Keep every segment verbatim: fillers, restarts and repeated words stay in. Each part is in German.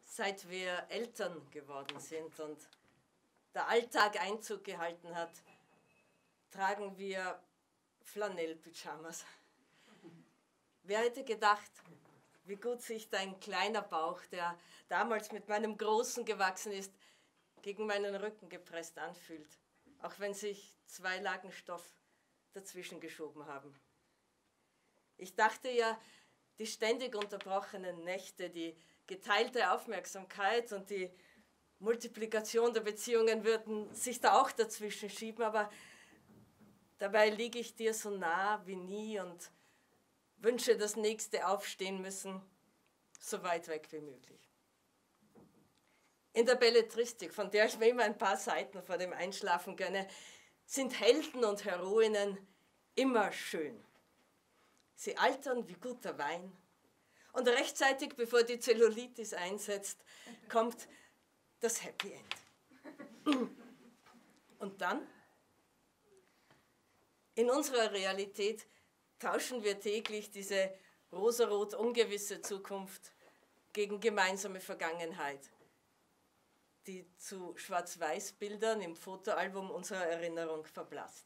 Seit wir Eltern geworden sind und der Alltag Einzug gehalten hat, tragen wir Flanell-Pyjamas. Wer hätte gedacht, wie gut sich dein kleiner Bauch, der damals mit meinem Großen gewachsen ist, gegen meinen Rücken gepresst anfühlt, auch wenn sich zwei Lagen Stoff dazwischen geschoben haben. Ich dachte ja, die ständig unterbrochenen Nächte, die geteilte Aufmerksamkeit und die Multiplikation der Beziehungen würden sich da auch dazwischen schieben, aber dabei liege ich dir so nah wie nie und wünsche das nächste Aufstehen müssen, so weit weg wie möglich. In der Belletristik, von der ich mir immer ein paar Seiten vor dem Einschlafen gönne, sind Helden und Heroinnen immer schön. Sie altern wie guter Wein und rechtzeitig, bevor die Zellulitis einsetzt, kommt das Happy End. Und dann? In unserer Realität tauschen wir täglich diese rosarot ungewisse Zukunft gegen gemeinsame Vergangenheit, die zu Schwarz-Weiß-Bildern im Fotoalbum unserer Erinnerung verblasst.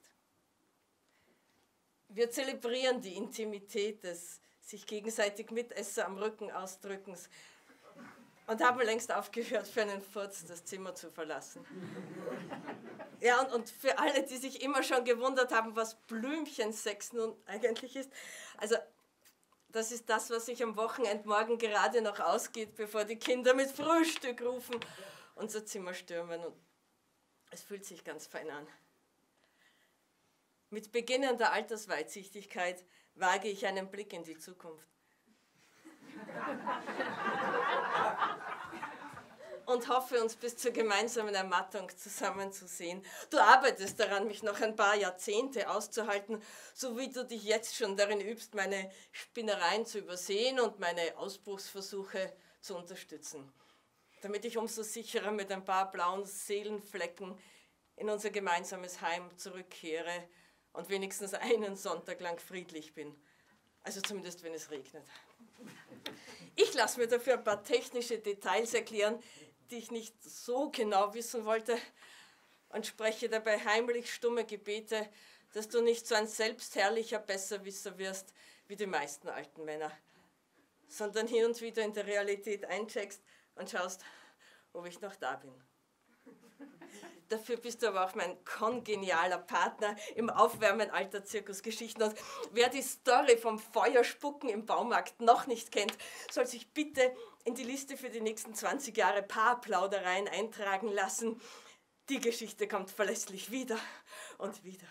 Wir zelebrieren die Intimität des sich gegenseitig Mitesser am Rücken ausdrückens und haben längst aufgehört, für einen Furz das Zimmer zu verlassen. Ja, und, und für alle, die sich immer schon gewundert haben, was Blümchensex nun eigentlich ist, also das ist das, was sich am Wochenendmorgen gerade noch ausgeht, bevor die Kinder mit Frühstück rufen, unser Zimmer stürmen, und es fühlt sich ganz fein an. Mit beginnender Altersweitsichtigkeit wage ich einen Blick in die Zukunft. Und hoffe, uns bis zur gemeinsamen Ermattung zusammenzusehen. Du arbeitest daran, mich noch ein paar Jahrzehnte auszuhalten, so wie du dich jetzt schon darin übst, meine Spinnereien zu übersehen und meine Ausbruchsversuche zu unterstützen, damit ich umso sicherer mit ein paar blauen Seelenflecken in unser gemeinsames Heim zurückkehre und wenigstens einen Sonntag lang friedlich bin. Also zumindest, wenn es regnet. Ich lasse mir dafür ein paar technische Details erklären, die ich nicht so genau wissen wollte, und spreche dabei heimlich stumme Gebete, dass du nicht so ein selbstherrlicher Besserwisser wirst wie die meisten alten Männer, sondern hin und wieder in der Realität eincheckst und schaust, ob ich noch da bin. Dafür bist du aber auch mein kongenialer Partner im Aufwärmen alter Zirkusgeschichten. Und wer die Story vom Feuerspucken im Baumarkt noch nicht kennt, soll sich bitte in die Liste für die nächsten zwanzig Jahre Paarplaudereien eintragen lassen. Die Geschichte kommt verlässlich wieder und wieder.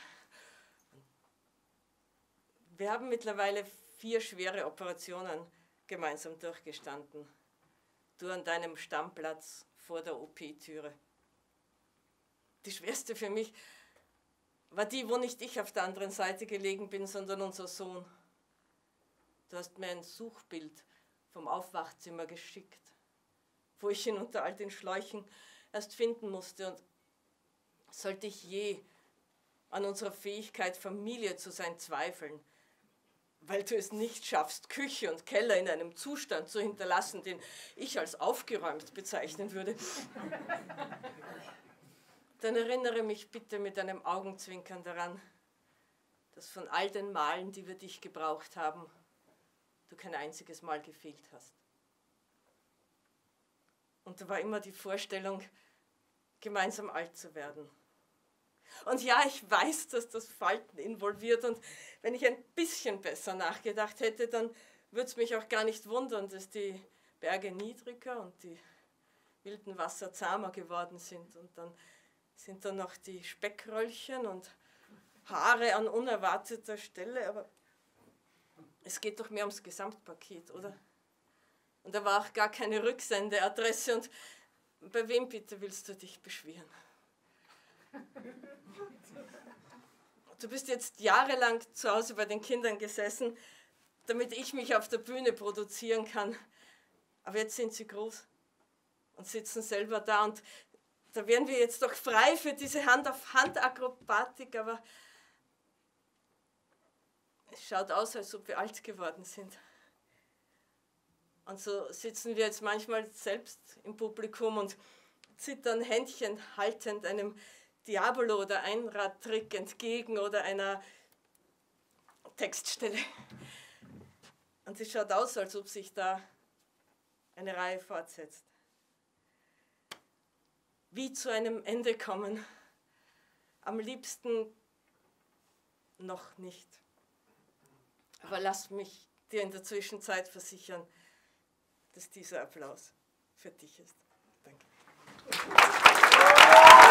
Wir haben mittlerweile vier schwere Operationen gemeinsam durchgestanden. Du an deinem Stammplatz vor der O P-Türe. Die schwerste für mich war die, wo nicht ich auf der anderen Seite gelegen bin, sondern unser Sohn. Du hast mir ein Suchbild vom Aufwachzimmer geschickt, wo ich ihn unter all den Schläuchen erst finden musste. Und sollte ich je an unserer Fähigkeit, Familie zu sein, zweifeln, weil du es nicht schaffst, Küche und Keller in einem Zustand zu hinterlassen, den ich als aufgeräumt bezeichnen würde, dann erinnere mich bitte mit einem Augenzwinkern daran, dass von all den Malen, die wir dich gebraucht haben, du kein einziges Mal gefehlt hast. Und da war immer die Vorstellung, gemeinsam alt zu werden. Und ja, ich weiß, dass das Falten involviert, und wenn ich ein bisschen besser nachgedacht hätte, dann würde es mich auch gar nicht wundern, dass die Berge niedriger und die wilden Wasser zahmer geworden sind. Und dann sind da noch die Speckröllchen und Haare an unerwarteter Stelle, aber es geht doch mehr ums Gesamtpaket, oder? Und da war auch gar keine Rücksendeadresse, und bei wem bitte willst du dich beschweren? Du bist jetzt jahrelang zu Hause bei den Kindern gesessen, damit ich mich auf der Bühne produzieren kann, aber jetzt sind sie groß und sitzen selber da, und da wären wir jetzt doch frei für diese Hand-auf-Hand-Akrobatik, aber es schaut aus, als ob wir alt geworden sind. Und so sitzen wir jetzt manchmal selbst im Publikum und zittern Händchen haltend einem Diabolo oder Einradtrick entgegen oder einer Textstelle. Und es schaut aus, als ob sich da eine Reihe fortsetzt. Wie zu einem Ende kommen. Am liebsten noch nicht. Aber lass mich dir in der Zwischenzeit versichern, dass dieser Applaus für dich ist. Danke.